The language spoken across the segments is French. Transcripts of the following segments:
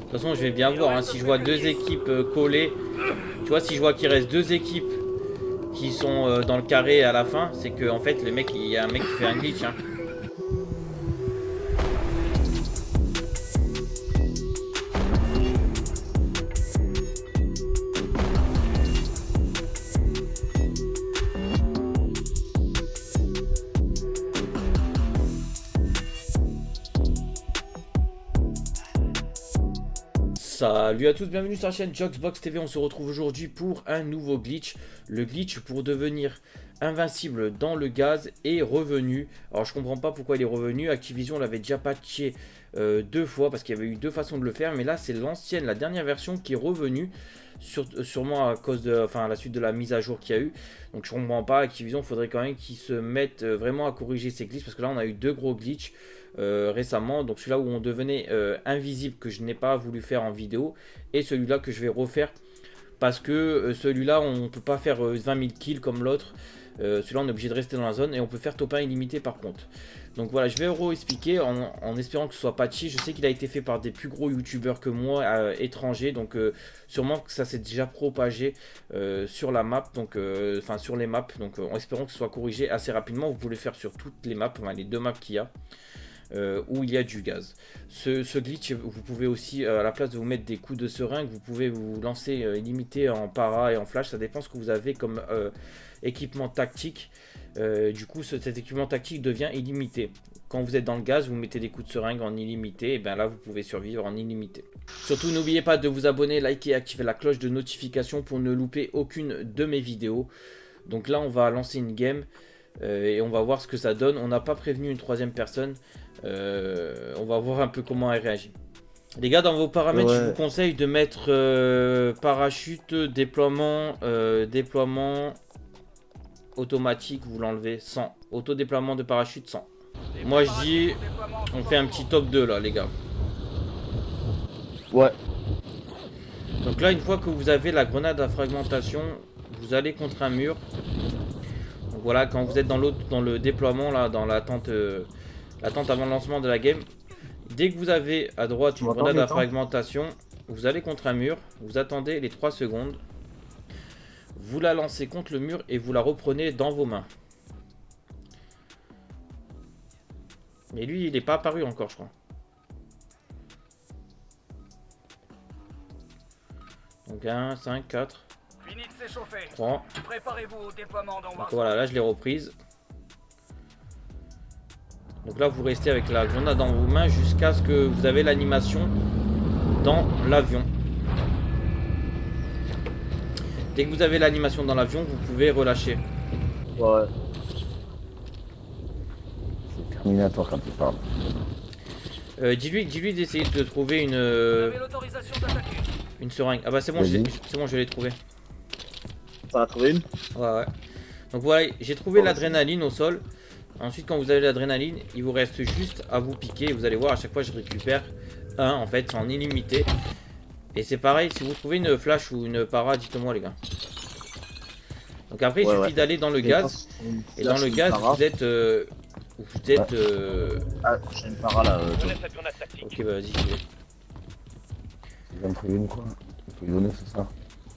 toute façon, je vais bien voir. Hein, si je vois deux équipes collées, tu vois, si je vois qu'il reste deux équipes qui sont dans le carré à la fin, c'est que en fait, le mec, il y a un mec qui fait un glitch. Hein. Salut à tous, bienvenue sur la chaîne Joxbox TV. On se retrouve aujourd'hui pour un nouveau glitch. Le glitch pour devenir invincible dans le gaz est revenu. Alors je comprends pas pourquoi il est revenu. Activision l'avait déjà patché deux fois parce qu'il y avait eu deux façons de le faire. Mais là c'est l'ancienne, la dernière version qui est revenue. Sûrement à cause de, enfin à la suite de la mise à jour qu'il y a eu. Donc je comprends pas, Activision, il faudrait quand même qu'ils se mettent vraiment à corriger ces glitches. Parce que là on a eu deux gros glitches. Récemment, donc celui-là où on devenait invisible, que je n'ai pas voulu faire en vidéo, et celui-là que je vais refaire parce que celui-là on peut pas faire 20 000 kills comme l'autre. Celui-là on est obligé de rester dans la zone et on peut faire top 1 illimité par contre. Donc voilà, je vais expliquer en espérant que ce soit patché. Je sais qu'il a été fait par des plus gros youtubeurs que moi, étrangers, donc sûrement que ça s'est déjà propagé sur la map, donc enfin sur les maps, donc en espérant que ce soit corrigé assez rapidement. Vous pouvez le faire sur toutes les maps, enfin, les deux maps qu'il y a. Où il y a du gaz. Ce glitch, vous pouvez aussi, à la place de vous mettre des coups de seringue, vous pouvez vous lancer illimité en para et en flash. Ça dépend ce que vous avez comme équipement tactique. Du coup, cet équipement tactique devient illimité. Quand vous êtes dans le gaz, vous mettez des coups de seringue en illimité, et bien là, vous pouvez survivre en illimité. Surtout, n'oubliez pas de vous abonner, liker et activer la cloche de notification pour ne louper aucune de mes vidéos. Donc là, on va lancer une game. Et on va voir ce que ça donne. On n'a pas prévenu une troisième personne. On va voir un peu comment elle réagit. Les gars, dans vos paramètres, je vous conseille de mettre parachute, déploiement automatique, vous l'enlevez 100. Auto-déploiement de parachute 100. Moi je dis, on fait un petit top 2 là les gars. Ouais. Donc là, une fois que vous avez la grenade à fragmentation, vous allez contre un mur. Donc voilà, quand vous êtes dans le déploiement là, dans l'attente avant le lancement de la game, dès que vous avez à droite une grenade à fragmentation, vous allez contre un mur, vous attendez les 3 secondes, vous la lancez contre le mur et vous la reprenez dans vos mains. Mais lui, il n'est pas apparu encore, je crois. Donc 1, 5, 4, 3. Préparez-vous au déploiement dans Donc voilà, là je l'ai reprise. Donc là vous restez avec la grenade dans vos mains jusqu'à ce que vous avez l'animation dans l'avion. Dès que vous avez l'animation dans l'avion, vous pouvez relâcher. Ouais. C'est Terminator quand il parle. Dis-lui d'essayer de trouver une seringue. Ah bah c'est bon, je l'ai trouvé. Ça a trouvé une? Ouais. Donc voilà, j'ai trouvé l'adrénaline au sol. Ensuite, quand vous avez l'adrénaline, il vous reste juste à vous piquer. Vous allez voir, à chaque fois, je récupère un en fait, en illimité. Et c'est pareil, si vous trouvez une flash ou une para, dites-moi les gars. Donc après, il suffit d'aller dans le gaz. Et dans le gaz, vous êtes... Ah, j'ai une para là. Ok, bah vas-y. Il va me trouver une quoi? Il faut lui donner, c'est ça?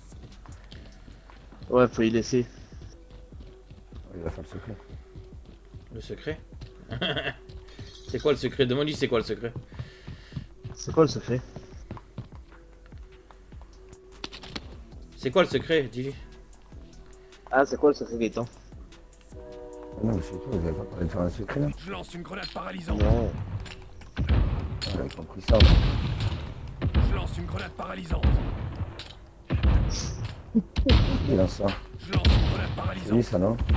Ouais, faut y laisser. Il va faire le secret. Le secret? C'est quoi le secret? Demande-lui c'est quoi le secret? C'est quoi le secret? C'est quoi le secret? Dis-lui. Ah, c'est quoi le secret, Gaëtan? Non, mais c'est toi, vous avez pas parlé de faire un secret là? Je lance une grenade paralysante. Non. J'avais compris ça. Je lance une grenade paralysante. Il lance ça. Je lance une grenade C'est paralysante. lui ça, non?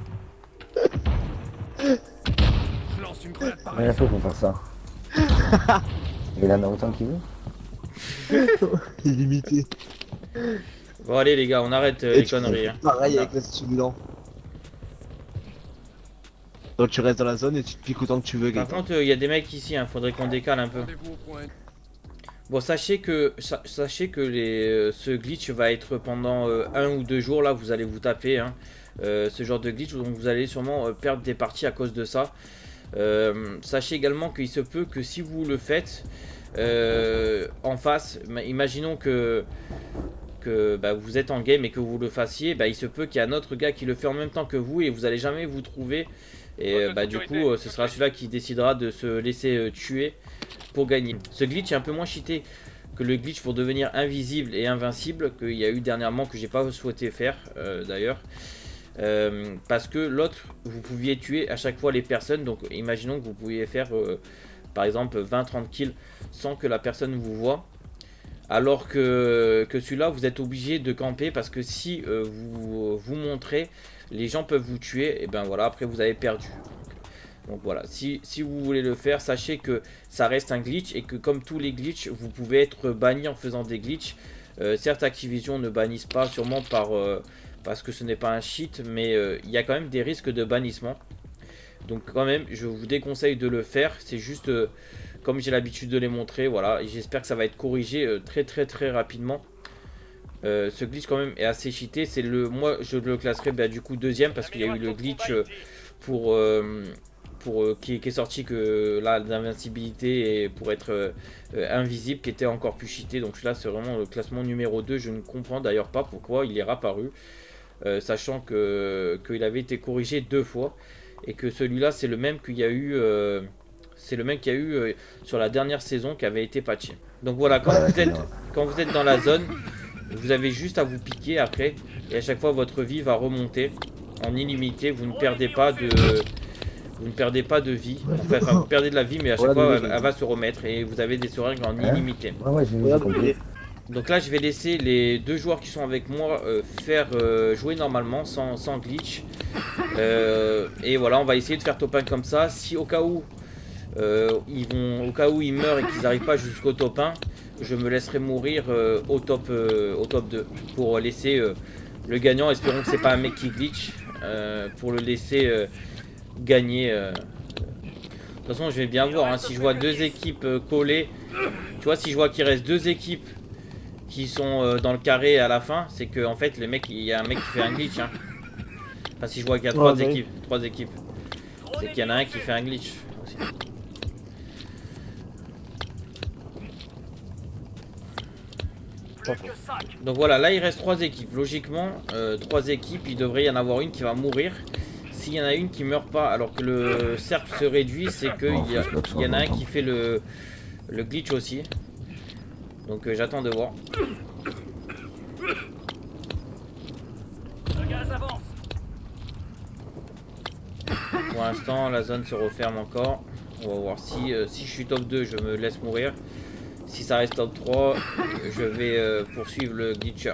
Je lance une grenade Il a fait pour faire ça. Il en a autant qu'il veut. Illimité. Bon allez les gars, on arrête les conneries. Hein. Pareil avec le stimulant. Donc tu restes dans la zone et tu te piques autant que tu veux. Par contre, il y a des mecs ici, hein, faudrait qu'on décale un peu. Bon, sachez que ce glitch va être pendant 1 ou 2 jours. Là, vous allez vous taper hein, ce genre de glitch. Donc vous allez sûrement perdre des parties à cause de ça. Sachez également qu'il se peut que si vous le faites, en face, imaginons que bah, vous êtes en game et que vous le fassiez, bah, il se peut qu'il y ait un autre gars qui le fait en même temps que vous et vous allez jamais vous trouver. Et bah, du coup, ce sera celui-là qui décidera de se laisser tuer pour gagner. Ce glitch est un peu moins cheaté que le glitch pour devenir invisible et invincible qu'il y a eu dernièrement, que j'ai pas souhaité faire d'ailleurs. Parce que l'autre, vous pouviez tuer à chaque fois les personnes. Donc imaginons que vous pouviez faire par exemple 20-30 kills sans que la personne vous voit. Alors que celui-là, vous êtes obligé de camper parce que si vous montrez, les gens peuvent vous tuer. Et ben voilà, après vous avez perdu. Donc voilà, si vous voulez le faire, sachez que ça reste un glitch et que comme tous les glitches, vous pouvez être banni en faisant des glitches. Certes, Activision ne bannissent pas, sûrement parce que ce n'est pas un cheat, mais il y a quand même des risques de bannissement. Donc quand même, je vous déconseille de le faire. C'est juste... comme j'ai l'habitude de les montrer, voilà, et j'espère que ça va être corrigé très rapidement. Ce glitch quand même est assez cheaté. Moi je le classerai du coup deuxième parce qu'il y a eu le glitch qui est sorti que là d'invincibilité et pour être invisible qui était encore plus cheaté. Donc là c'est vraiment le classement numéro 2. Je ne comprends d'ailleurs pas pourquoi il est réapparu, sachant qu'il avait été corrigé 2 fois et que celui-là c'est le même qu'il y a eu. C'est le même qu'il y a eu sur la dernière saison qui avait été patché. Donc voilà, quand vous êtes dans la zone, vous avez juste à vous piquer après. Et à chaque fois, votre vie va remonter en illimité. Vous ne perdez pas de vie. Enfin, vous perdez de la vie, mais à chaque fois, elle va se remettre. Et vous avez des seringues en illimité. j'ai compris. Donc là, je vais laisser les 2 joueurs qui sont avec moi faire jouer normalement, sans glitch. Et voilà, on va essayer de faire top 1 comme ça. Si au cas où... ils meurent et qu'ils n'arrivent pas jusqu'au top 1, je me laisserai mourir au top 2 pour laisser le gagnant. Espérons que c'est pas un mec qui glitch pour le laisser gagner. De toute façon, je vais bien voir hein, si je vois 2 équipes collées. Tu vois, si je vois qu'il reste 2 équipes qui sont dans le carré à la fin, c'est que en fait, il y a un mec qui fait un glitch. Hein. Enfin, si je vois qu'il y a 3 équipes, c'est qu'il y en a un qui fait un glitch aussi. Donc voilà, là il reste 3 équipes. Logiquement, 3 équipes, il devrait y en avoir une qui va mourir. S'il y en a une qui meurt pas alors que le cercle se réduit, c'est qu'il y en a un qui fait le glitch aussi. Donc j'attends de voir. Pour l'instant, la zone se referme encore. On va voir si je suis top 2, je me laisse mourir. Si ça reste top 3, je vais poursuivre le glitcher.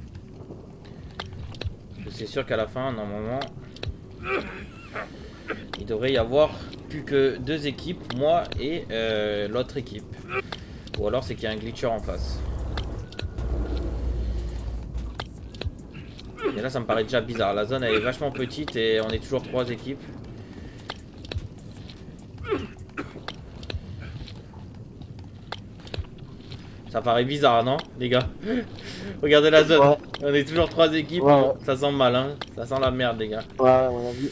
C'est sûr qu'à la fin, normalement, il devrait y avoir plus que 2 équipes, moi et l'autre équipe. Ou alors c'est qu'il y a un glitcher en face. Et là ça me paraît déjà bizarre. La zone elle est vachement petite et on est toujours 3 équipes. Ça paraît bizarre, non, les gars? Regardez la zone. Ouais. On est toujours 3 équipes. Ouais. Ça sent mal, hein. Ça sent la merde, les gars. Ouais, à mon avis.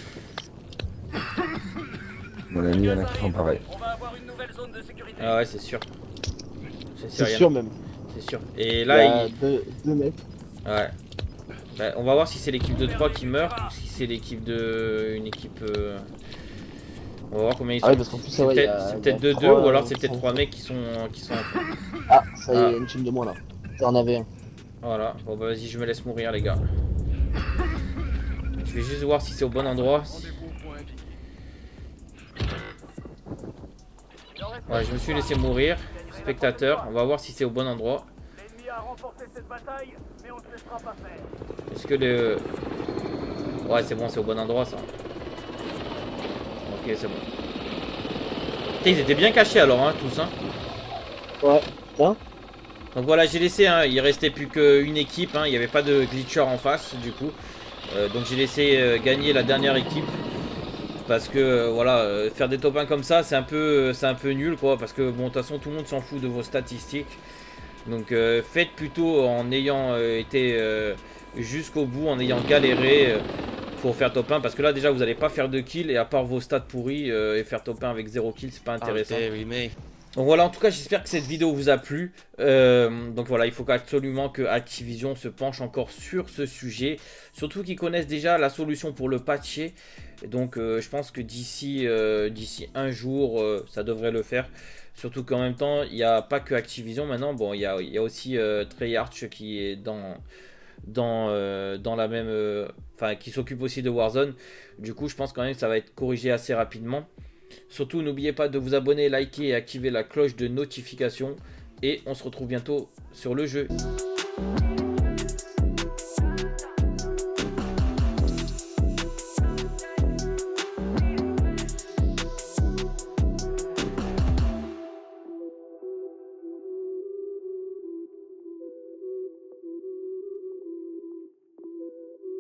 Mon ami, il y en a qui font pareil. Ah ouais, c'est sûr. C'est sûr même. C'est sûr. Et là, il y a 2 mecs. Ouais. Bah, on va voir si c'est l'équipe de 3 qui meurt ou si c'est l'équipe de... une équipe... On va voir combien ils sont. Ah oui, parce qu'en plus, c'est peut-être 2-2 ou alors c'est peut-être 3 mecs qui sont... Ah, ça y est, une team de moi là. T'en avais un. Voilà. Bon bah vas-y, je me laisse mourir les gars. Je vais juste voir si c'est au bon endroit. Ouais, je me suis laissé mourir. Spectateur, on va voir si c'est au bon endroit. Est-ce que le... Ouais, c'est bon, c'est au bon endroit ça. Ok, c'est bon. Ils étaient bien cachés alors, hein, tous, hein. Ouais, hein. Donc voilà, j'ai laissé, hein, il restait plus qu'une équipe, hein, il n'y avait pas de glitcher en face, du coup. Donc j'ai laissé gagner la dernière équipe. Parce que, voilà, faire des top 1 comme ça, c'est un peu nul, quoi. Parce que, bon, de toute façon, tout le monde s'en fout de vos statistiques. Donc faites plutôt en ayant été jusqu'au bout, en ayant galéré pour faire top 1. Parce que là déjà vous n'allez pas faire de kills et à part vos stats pourris et faire top 1 avec 0 kills c'est pas intéressant. Donc voilà, en tout cas, j'espère que cette vidéo vous a plu. Donc voilà, il faut absolument que Activision se penche encore sur ce sujet. Surtout qu'ils connaissent déjà la solution pour le patcher. Donc je pense que d'ici un jour, ça devrait le faire. Surtout qu'en même temps, il n'y a pas que Activision maintenant. Bon, il y a aussi Treyarch qui est dans la même... Enfin, qui s'occupe aussi de Warzone. Du coup, je pense quand même que ça va être corrigé assez rapidement. Surtout, n'oubliez pas de vous abonner, liker et activer la cloche de notification. Et on se retrouve bientôt sur le jeu.